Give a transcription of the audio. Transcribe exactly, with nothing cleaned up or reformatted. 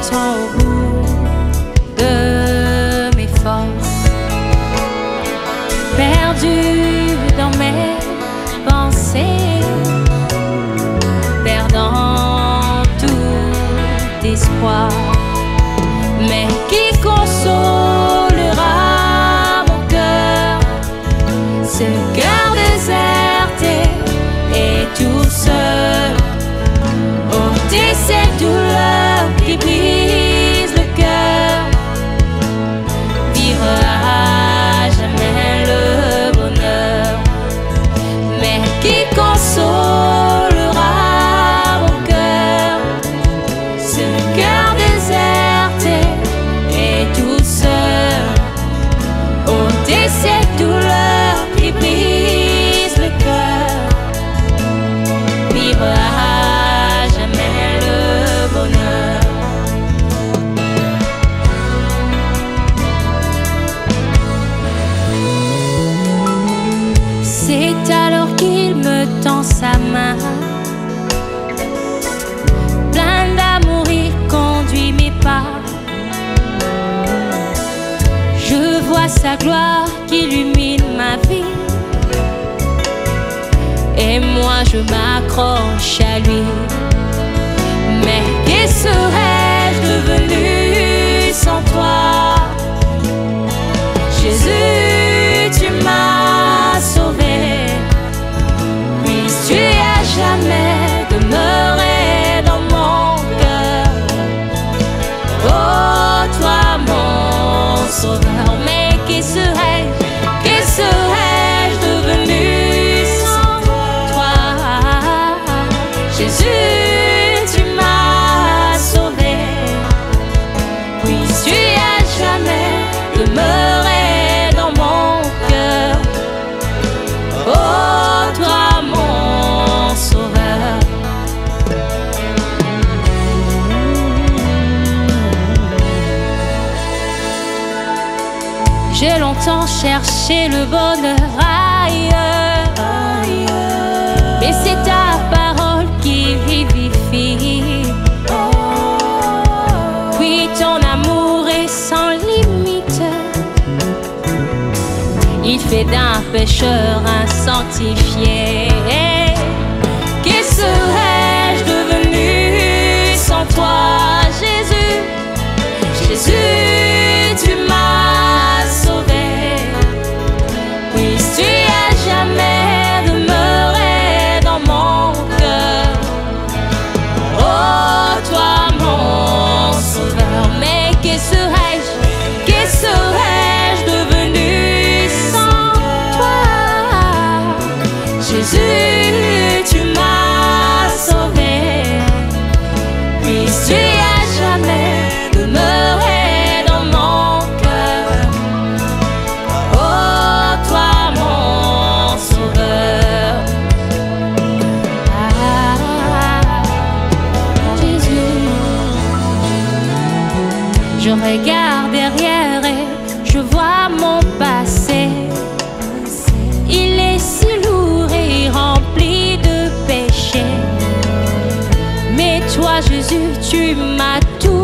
m'attends au bout de mes forces, perdu dans mes pensées, perdant tout espoir. Mais qui consolera mon cœur, ce cœur déserté et tout seul? Ôter cette douleur qui brise le cœur, vivre à jamais le bonheur. Mais qui consolera mon cœur, ce cœur déserté et tout seul? Ôter cette douleur qui brise le cœur, vivre à c'est alors qu'il me tend sa main, plein d'amour il conduit mes pas. Je vois sa gloire qui illumine ma vie, et moi je m'accroche à lui. Mais que serais-je devenu sans toi? Jésus, tu m'as sauvé, puisses-tu à jamais demeurer dans mon cœur. Oh, toi mon sauveur, mais qui serais-je, qui serais-je devenu sans toi? Jésus, tu m'as sauvé, puisses-tu à jamais demeurer dans mon cœur. Oh, toi mon sauveur. J'ai longtemps cherché le bonheur ailleurs, ailleurs. Mais c'est ta parole qui vivifie. Oh. Oui, ton amour est sans limite, il fait d'un pécheur un sanctifié. Qui serais-je devenu sans toi? Jésus, Jésus, tu m'as sauvé, puisses-tu à jamais demeurer dans mon cœur. Oh, toi mon sauveur, mais qui serais-je, qui serais-je devenu sans toi? Jésus, tu m'as sauvé, puisses-tu à jamais demeurer dans mon cœur. Oh, toi mon sauveur. Ah, Jésus. Je regarde derrière et je vois mon passé. Il est si lourd et rempli de péchés. Mais toi, Jésus, tu m'as tout